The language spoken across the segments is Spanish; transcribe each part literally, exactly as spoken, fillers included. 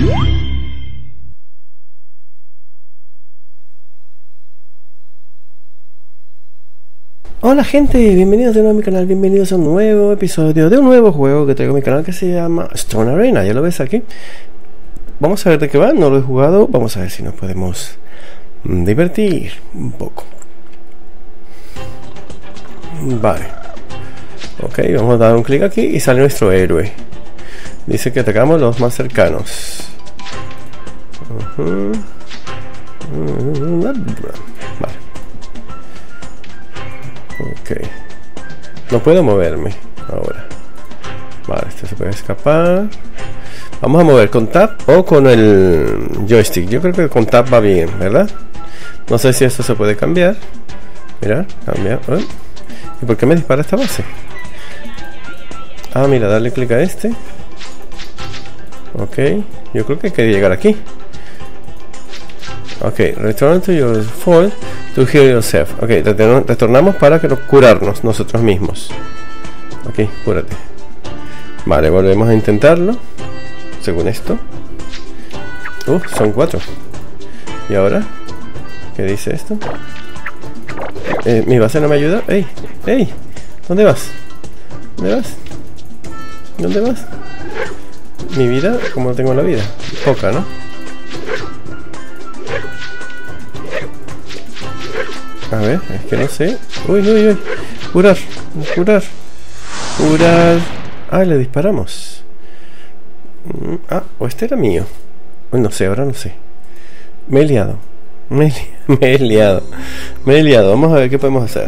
Hola gente, bienvenidos de nuevo a mi canal, bienvenidos a un nuevo episodio de un nuevo juego que traigo a mi canal que se llama Stone Arena. Ya lo ves aquí. Vamos a ver de qué va, no lo he jugado, vamos a ver si nos podemos divertir un poco. Vale. Ok, vamos a dar un clic aquí y sale nuestro héroe. Dice que atacamos los más cercanos. Uh-huh. Vale. Ok. No puedo moverme ahora. Vale, esto se puede escapar. Vamos a mover con Tab o con el joystick. Yo creo que con Tab va bien, ¿verdad? No sé si esto se puede cambiar. Mira, cambia. ¿Eh? ¿Y por qué me dispara esta base? Ah, mira, darle clic a este. Ok, yo creo que hay que llegar aquí. Ok, return to your fall to heal yourself. Ok, retornamos para que curarnos nosotros mismos. Ok, cúrate. Vale, volvemos a intentarlo. Según esto. Uh, son cuatro. ¿Y ahora? ¿Qué dice esto? Eh, ¿Mi base no me ayuda? ¡Ey! ¡Ey! ¿Dónde vas? ¿Dónde vas? ¿Dónde vas? Mi vida, ¿cómo tengo la vida? Poca, ¿no? A ver, es que no sé. Uy, uy, uy. Curar, curar, curar. Ah, le disparamos. Ah, o este era mío. No sé, ahora no sé. Me he liado. Me he, li me he liado. Me he liado. Vamos a ver qué podemos hacer.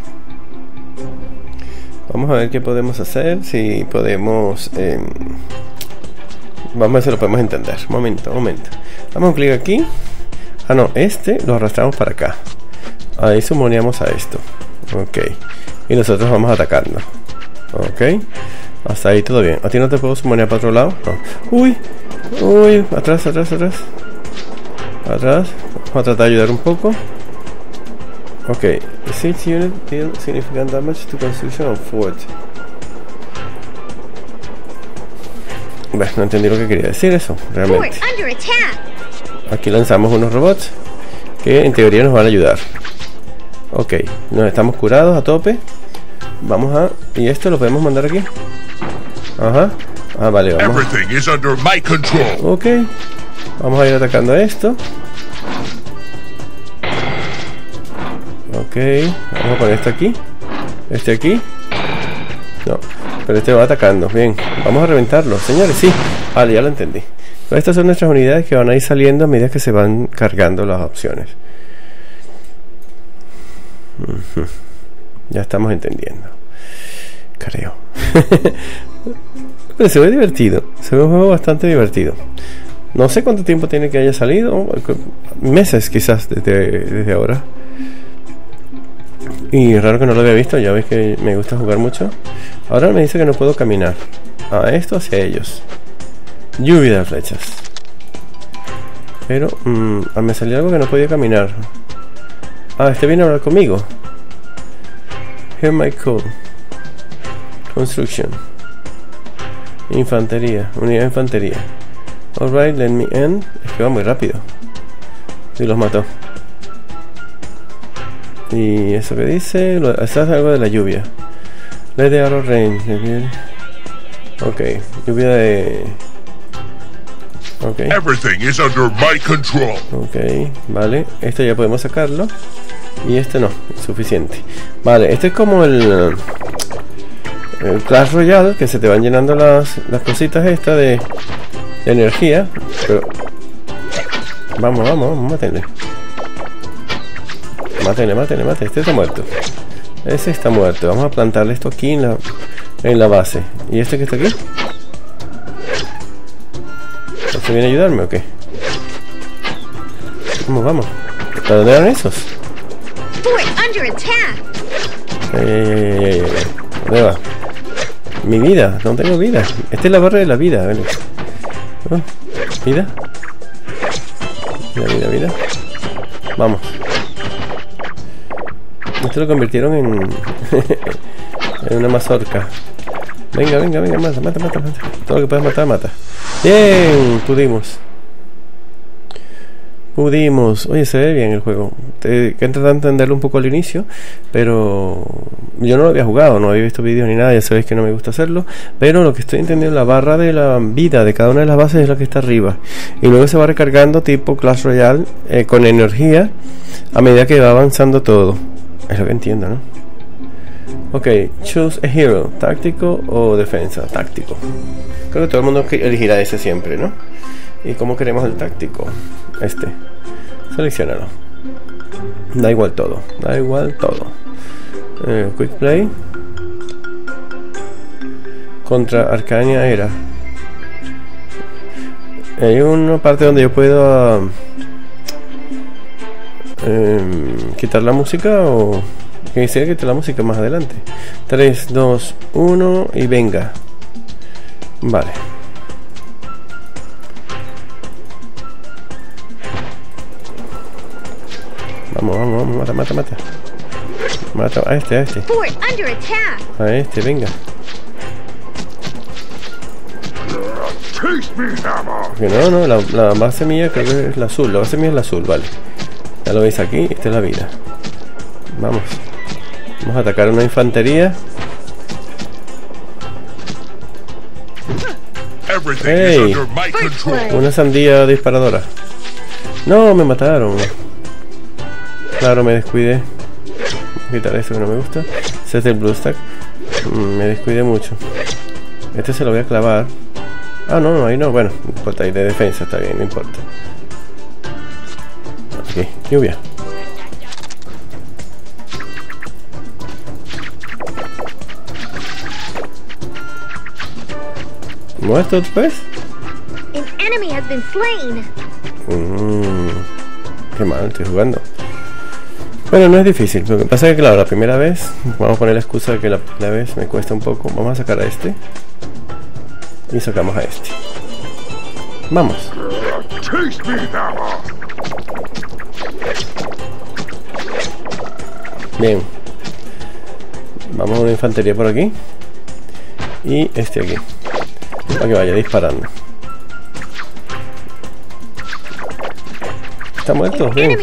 Vamos a ver qué podemos hacer. Si podemos... Eh... Vamos a ver si lo podemos entender. Momento, momento. Damos un clic aquí. Ah, no, este lo arrastramos para acá. Ahí sumoneamos a esto. Ok. Y nosotros vamos atacando. Ok. Hasta ahí todo bien. ¿A ti no te puedo sumonear para otro lado? No. Uy. Uy. Atrás, atrás, atrás. Atrás. Vamos a tratar de ayudar un poco. Ok. Six unit deal significant damage to construction of fort. Bueno, no entendí lo que quería decir eso, realmente. Aquí lanzamos unos robots que en teoría nos van a ayudar. Ok, nos estamos curados a tope. Vamos a... ¿Y esto lo podemos mandar aquí? Ajá. Ah, vale, vamos. Ok. Vamos a ir atacando a esto. Ok. Vamos a poner esto aquí. Este aquí. No. Pero este va atacando. Bien. Vamos a reventarlo. Señores, sí. Vale, ya lo entendí. Pero estas son nuestras unidades que van a ir saliendo a medida que se van cargando las opciones. Uh-huh. Ya estamos entendiendo. Creo. Pero se ve divertido. Se ve un juego bastante divertido. No sé cuánto tiempo tiene que haya salido. Meses quizás desde, desde ahora. Y raro que no lo había visto. Ya ves que me gusta jugar mucho. Ahora me dice que no puedo caminar. A esto hacia ellos. Lluvia de flechas. Pero mmm, me salió algo que no podía caminar. Ah, este viene a hablar conmigo. Hear my call. Construction. Infantería. Unidad de infantería. Alright, let me in. Es que va muy rápido. Y los mató. Y eso que dice. Lo, eso es algo de la lluvia. Let the arrow rain. Ok. Lluvia de... Ok. Everything is under my control. Ok, vale. Esto ya podemos sacarlo. Y este no, es suficiente. Vale, este es como el, el Clash Royale, que se te van llenando las, las cositas estas de, de energía. Pero vamos, vamos, vamos, mátenle. Mátenle, mátenle, mátenle. Este está muerto. Ese está muerto. Vamos a plantarle esto aquí en la, en la base. ¿Y este que está aquí? ¿Este viene a ayudarme o qué? Vamos, vamos. ¿Para dónde eran esos? Ey, ey, ey, ey. ¿Dónde va? Mi vida, no tengo vida. Esta es la barra de la vida, ¿vale? Oh, vida. Vida, vida, vida. Vamos. Esto lo convirtieron en... en una mazorca. Venga, venga, venga, mata, mata, mata, mata. Todo lo que puedas matar, mata. Bien, pudimos. Pudimos. Oye, se ve bien el juego. He intentado entenderlo un poco al inicio, pero yo no lo había jugado, no había visto vídeos ni nada, ya sabéis que no me gusta hacerlo. Pero lo que estoy entendiendo, la barra de la vida de cada una de las bases es la que está arriba. Y luego se va recargando tipo Clash Royale eh, con energía a medida que va avanzando todo. Es lo que entiendo, ¿no? Ok, choose a hero, táctico o defensa, táctico. Creo que todo el mundo elegirá ese siempre, ¿no? ¿Y cómo queremos el táctico? Este. Seleccionalo. Da igual todo. Da igual todo. Eh, quick play. Contra Arcania era. Hay una parte donde yo puedo uh, eh, quitar la música o que quisiera quitar la música más adelante. tres, dos, uno y venga. Vale. Vamos, vamos, vamos, mata, mata, mata. Mata a este, a este. A este, venga. Porque no, no, la, la base mía creo que es la azul. La base mía es la azul, vale. Ya lo veis aquí, esta es la vida. Vamos. Vamos a atacar una infantería. ¡Hey! Una sandía disparadora. No, me mataron. Claro, me descuidé. Voy a quitar esto que no me gusta. Ese es el blue stack. Me descuidé mucho. Este se lo voy a clavar. Ah, no, no, ahí no. Bueno, no importa, ahí de defensa está bien, no importa. Ok, lluvia. ¿Muerto otra vez? Mm, qué mal, estoy jugando. Bueno, no es difícil. Lo que pasa es que, claro, la primera vez, vamos a poner la excusa de que la primera vez me cuesta un poco. Vamos a sacar a este. Y sacamos a este. Vamos. Bien. Vamos a una infantería por aquí. Y este aquí. Para que vaya disparando. ¿Está muerto? Bien.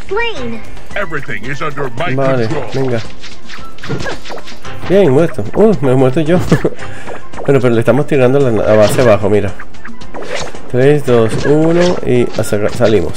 Vale, venga. Bien, muerto. Uh, me he muerto yo. Bueno, pero le estamos tirando la, la base abajo, mira. tres, dos, uno y salimos.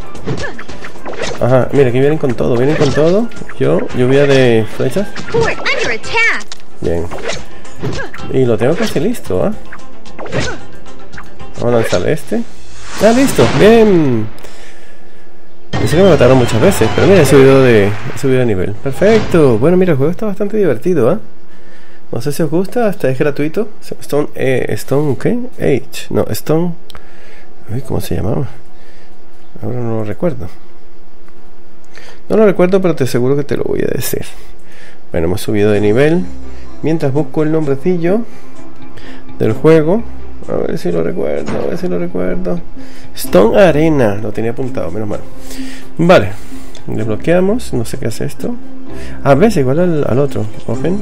Ajá, mira, aquí vienen con todo, vienen con todo. Yo, lluvia de flechas. Bien. Y lo tengo casi listo, ¿ah? ¿eh? Vamos a lanzar este. Ah, listo, bien. Pensé que me mataron muchas veces, pero mira, he subido de, he subido de nivel. Perfecto. Bueno, mira, el juego está bastante divertido, ¿ah? ¿eh? No sé si os gusta, hasta es gratuito. Stone, eh, Stone, ¿qué? Age. No, Stone. Uy, ¿cómo se llamaba? Ahora no lo recuerdo. No lo recuerdo, pero te aseguro que te lo voy a decir. Bueno, hemos subido de nivel. Mientras busco el nombrecillo del juego. A ver si lo recuerdo, a ver si lo recuerdo. Stone Arena, lo tenía apuntado, menos mal. Vale, desbloqueamos, no sé qué hace esto. Ah, ves, igual al, al otro. Open.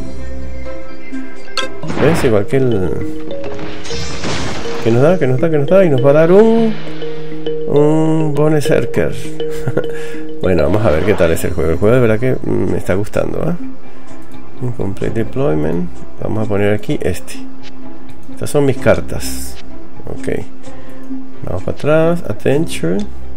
Ves, igual que el... Que nos da, que nos da, que nos da. Y nos va a dar un... Un Bone Circle. Bueno, vamos a ver qué tal es el juego. El juego de verdad que me está gustando, ¿eh? Incomplete Deployment. Vamos a poner aquí este. Estas son mis cartas. Ok. Vamos para atrás. Adventure.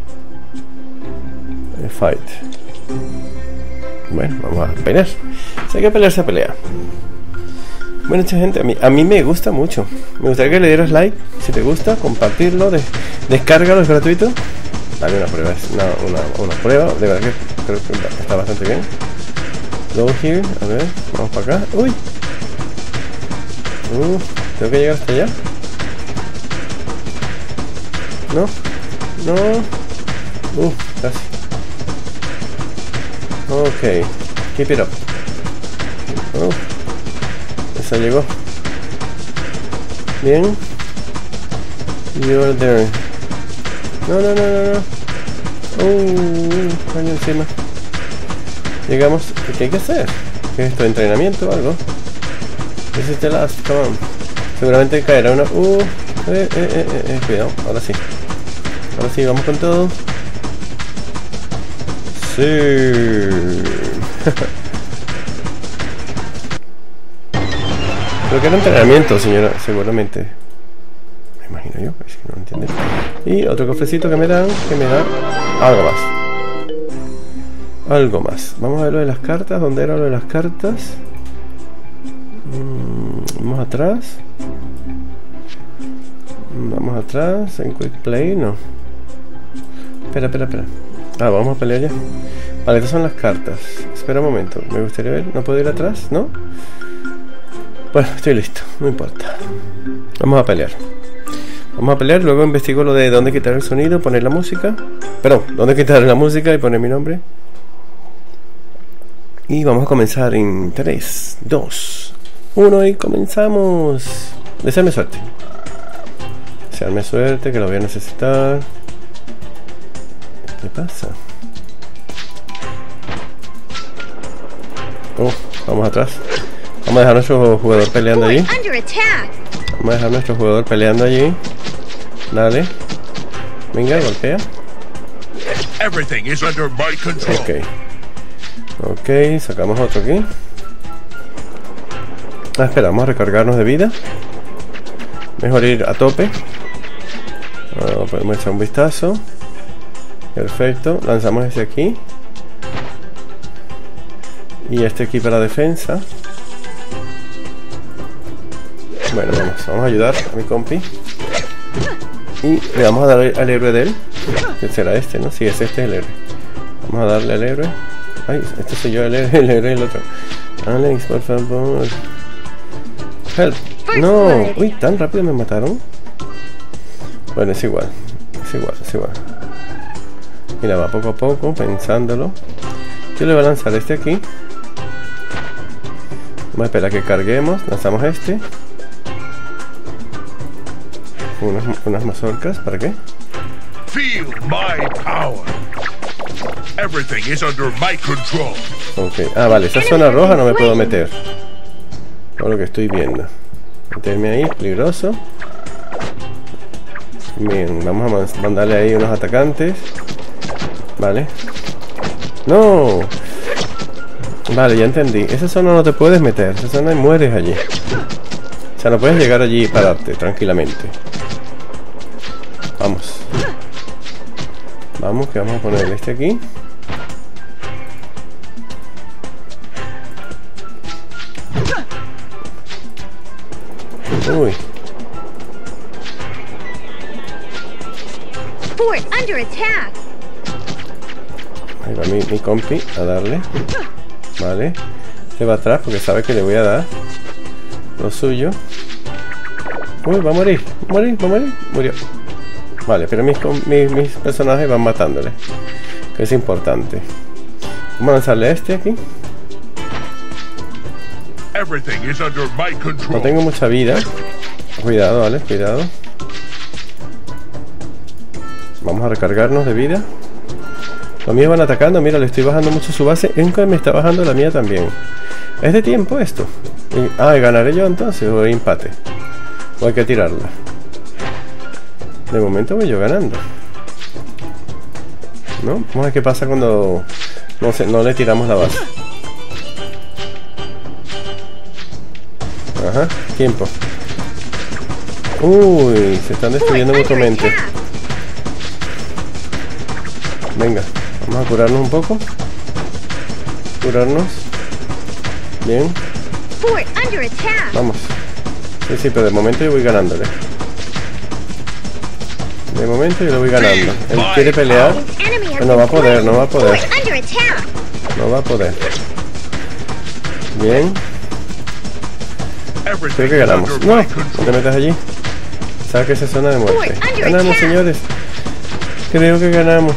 Fight. Bueno, vamos a pelear. Si hay que pelear, se pelea. Bueno, mucha gente, a mí, a mí me gusta mucho. Me gustaría que le dieras like. Si te gusta, compartirlo. De, descárgalo, es gratuito. Dale una prueba. Una, una, una prueba. De verdad que creo que está bastante bien. Go here. A ver, vamos para acá. Uy. Uh, tengo que llegar hasta allá. No, no. Uh, casi. Ok, keep it up. Oh, esa llegó. Bien. You're there. No, no, no, no, no. Uh, caño encima. Llegamos. ¿Qué hay que hacer? ¿Qué es esto? ¿Entrenamiento o algo? This is the last, come on. Seguramente caerá una... Uh, eh, eh, eh, eh, cuidado, ahora sí. Ahora sí, vamos con todo. Sí. Creo que era entrenamiento, señora, seguramente. Me imagino yo, es que no entiende. Y otro cofrecito que me dan, que me da algo más. Algo más. Vamos a ver lo de las cartas. ¿Dónde era lo de las cartas? Mm, vamos atrás. Vamos atrás. En Quick Play, no. Espera, espera, espera. Ah, vamos a pelear ya. Vale, estas son las cartas. Espera un momento. Me gustaría ver. ¿No puedo ir atrás? ¿No? Bueno, estoy listo. No importa. Vamos a pelear. Vamos a pelear. Luego investigo lo de dónde quitar el sonido. Poner la música. Perdón, dónde quitar la música y poner mi nombre. Y vamos a comenzar en tres, dos, uno y comenzamos. Desearme suerte. Desearme suerte, que lo voy a necesitar. ¿Qué pasa? Oh, vamos atrás. Vamos a dejar a nuestro jugador peleando allí. Vamos a dejar a nuestro jugador peleando allí. Dale. Venga, golpea. Everything is under my control. Ok. Ok, sacamos otro aquí. Ah, espera, vamos a recargarnos de vida. Mejor ir a tope. Ah, podemos echar un vistazo. Perfecto, lanzamos este aquí. Y este aquí para defensa. Bueno, vamos, vamos a ayudar a mi compi. Y le vamos a dar al héroe de él. Que será este, ¿no? Sí, es este el héroe. Vamos a darle al héroe. Ay, este soy yo, el héroe, el héroe, el otro. Alex, por favor. Help. No, uy, tan rápido me mataron. Bueno, es igual. Es igual, es igual. Mira, va poco a poco, pensándolo. Yo le voy a lanzar este aquí. Vamos a esperar a que carguemos. Lanzamos este. Unas, unas mazorcas, ¿para qué? Feel my power. Everything is under my control. Ok, ah vale, esa zona roja no me puedo meter. Por lo que estoy viendo. Meterme ahí, peligroso. Bien, vamos a mandarle ahí unos atacantes. Vale. No. Vale, ya entendí. Esa zona no te puedes meter. Esa zona mueres allí. O sea, no puedes llegar allí y pararte tranquilamente. Vamos. Vamos, que vamos a poner este aquí. Uy. Ahí va mi, mi compi a darle. Vale. Se va atrás porque sabe que le voy a dar lo suyo. Uy, va a morir. Va a morir, va a morir. Murió. Vale, pero mis, mis, mis personajes van matándole. Que es importante. Vamos a lanzarle a este aquí. No tengo mucha vida. Cuidado, vale, cuidado. Vamos a recargarnos de vida. Los míos van atacando. Mira, le estoy bajando mucho su base. Nunca me está bajando la mía también. ¿Es de tiempo esto? Y, ah, ¿ganaré yo entonces o empate? O hay que tirarla. De momento voy yo ganando. ¿No? Vamos a ver qué pasa cuando no, sé, no le tiramos la base. Ajá, tiempo. Uy, se están destruyendo mutuamente. Venga, vamos a curarnos un poco. Curarnos. Bien. Vamos. Sí, sí, pero de momento yo voy ganándole. De momento yo lo voy ganando. Él quiere pelear. Pero no va a poder, no va a poder. No va a poder. Bien. Creo que ganamos. No, no te metas allí. Saca esa zona de muerte. Ganamos, señores. Creo que ganamos.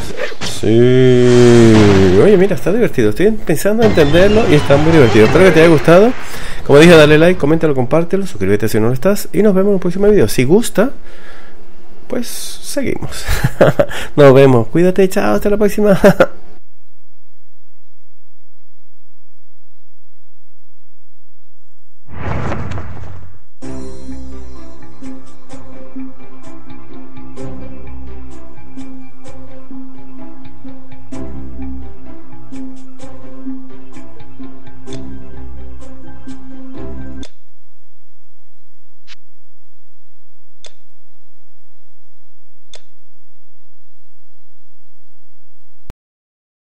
Sí. Oye, mira, está divertido. Estoy pensando en entenderlo y está muy divertido. Espero que te haya gustado. Como dije, dale like, coméntalo, compártelo, suscríbete si no lo estás. Y nos vemos en el próximo video. Si gusta, pues seguimos. Nos vemos. Cuídate, chao, hasta la próxima.